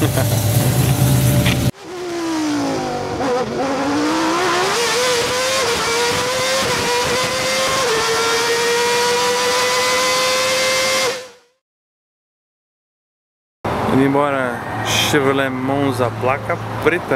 Indo embora, Chevrolet Monza, placa preta.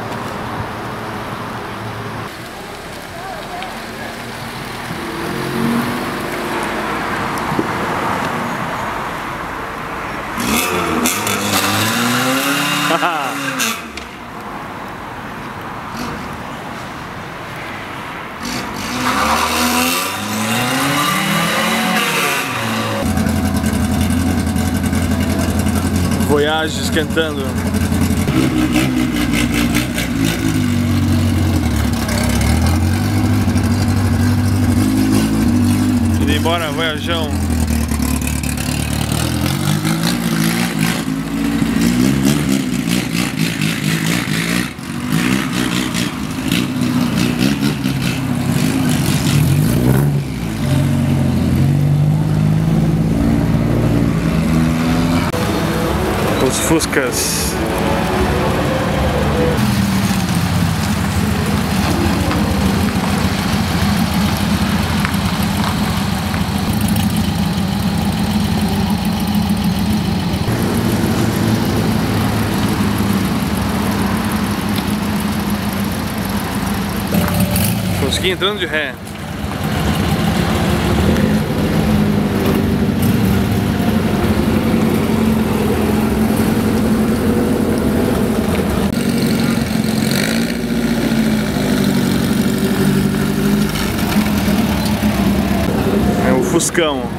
Voyage esquentando. Indo embora, Voyageão. Os Fuscas. Fusquinha entrando de ré. Fuscão.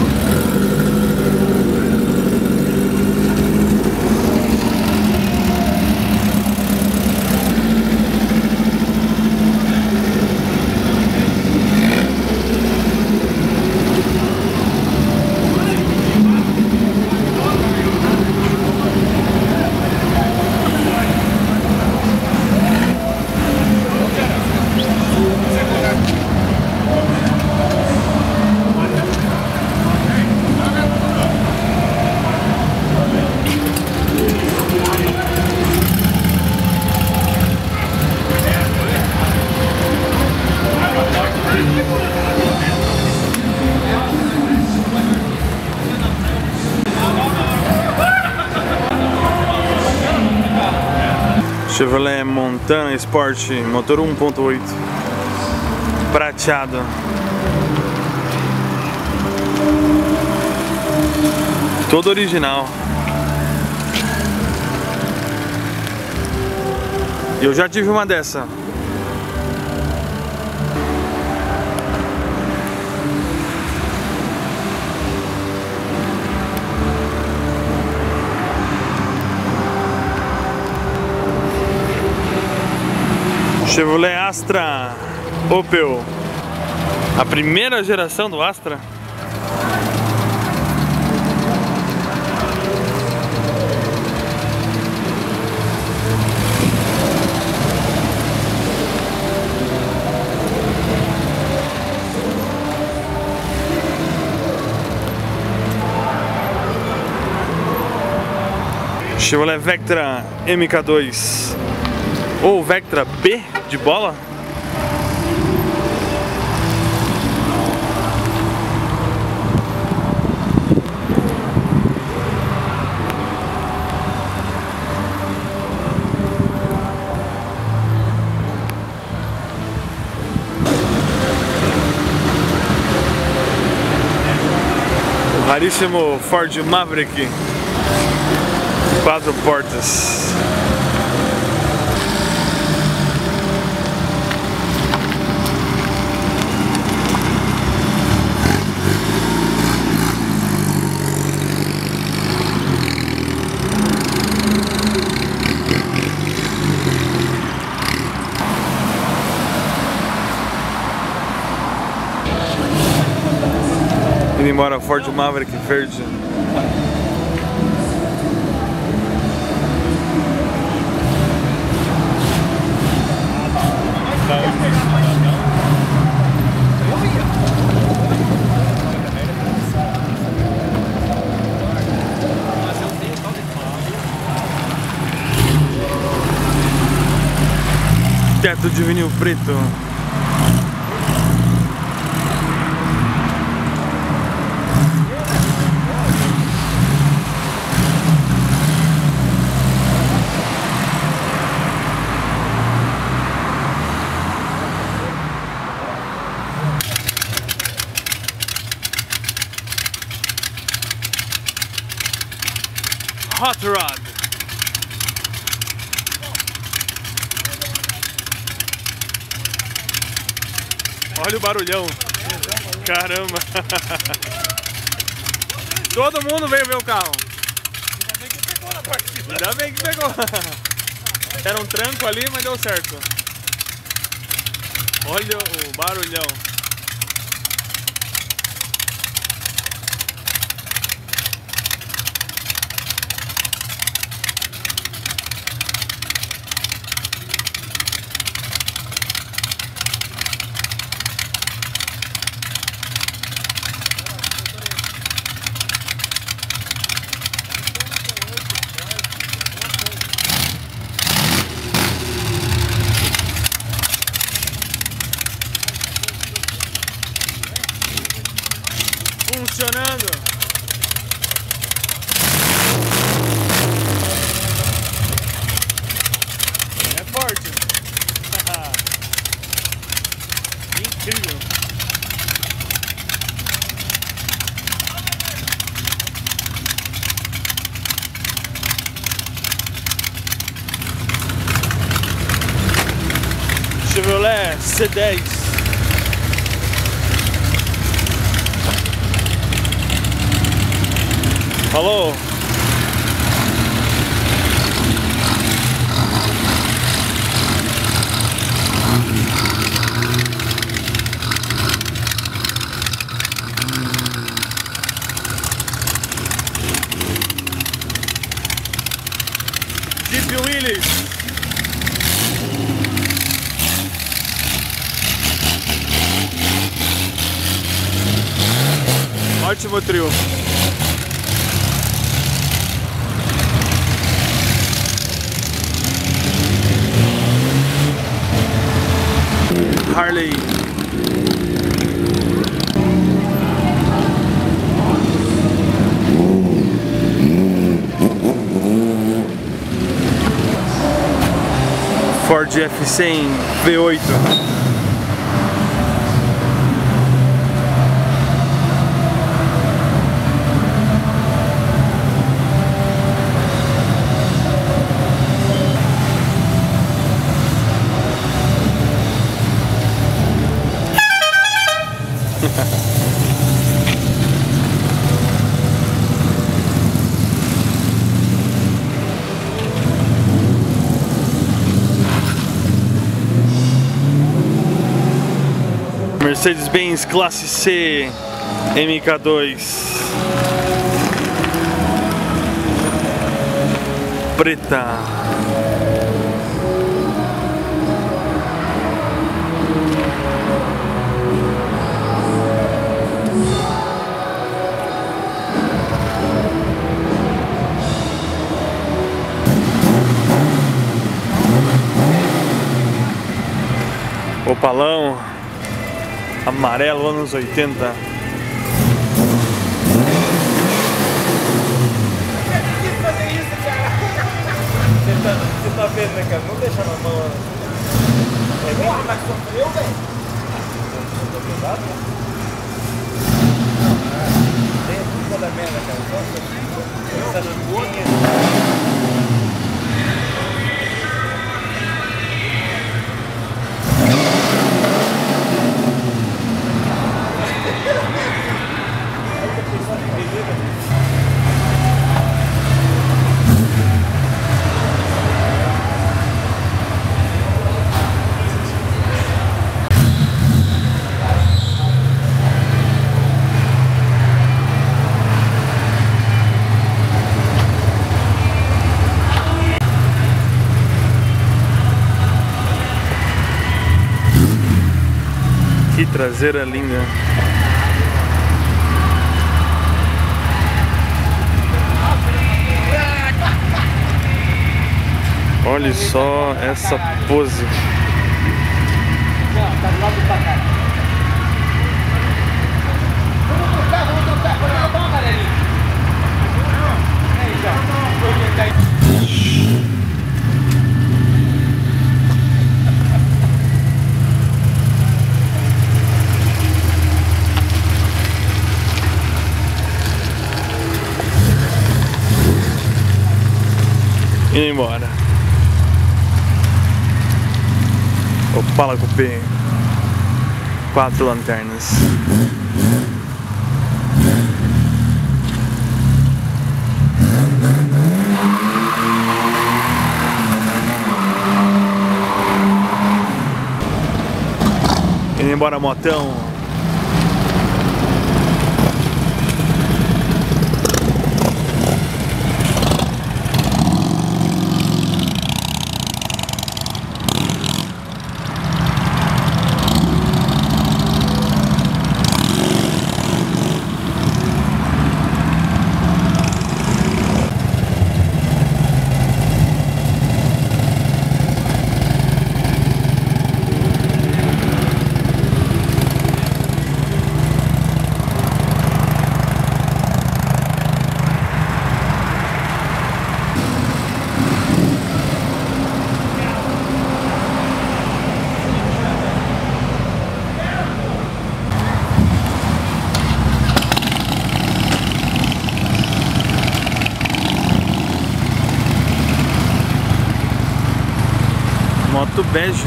Chevrolet Montana Sport, motor 1.8, prateado. Todo original. Eu já tive uma dessa. Chevrolet Astra Opel, a primeira geração do Astra. Chevrolet Vectra MK2 ou Vectra B de bola. O raríssimo Ford Maverick 4 portas. Indo embora, Ford Maverick verde. de vinil preto. Hot Rod. Olha o barulhão. Caramba. Todo mundo veio ver o carro. Ainda bem que pegou. Era um tranco ali, mas deu certo. Olha o barulhão. Funcionando. É forte. Incrível. Chevrolet C10. Falou! Jeep Willys. Ótimo trio. Harley. Ford F100 V8. Mercedes-Benz Classe C MK2 preta. Opalão amarelo, anos 80. Fazer isso, cara. Você tá vendo, né, cara? Não deixa na mão. É bem que mais sofreu, velho. Tô pesado, né? Não, tem a culpa da merda, cara. Só essa lampinha. Que traseira linda. Olha só essa pose. top pra cá. Vamos trocar. Pode botar uma amarelinha. Aí já. Vou tentar ir. Indo embora. Opala Coupé. 4 lanternas. Indo embora, motão. Moto bege.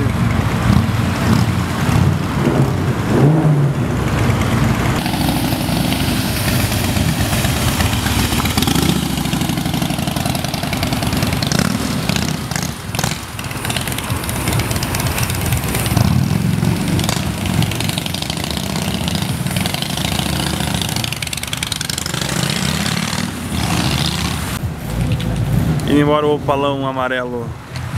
Indo embora o opalão amarelo.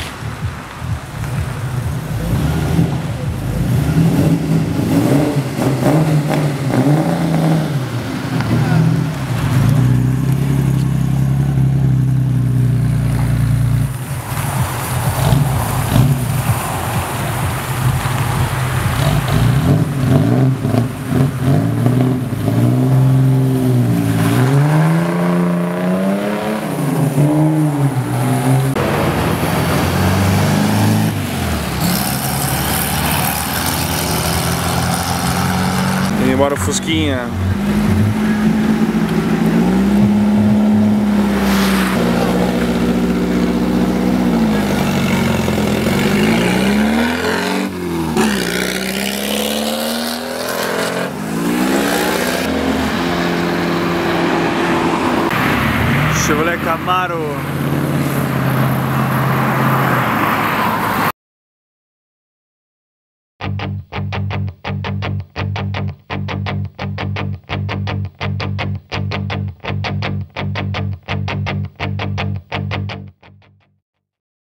Indo embora o Fusquinha. Chevrolet Camaro.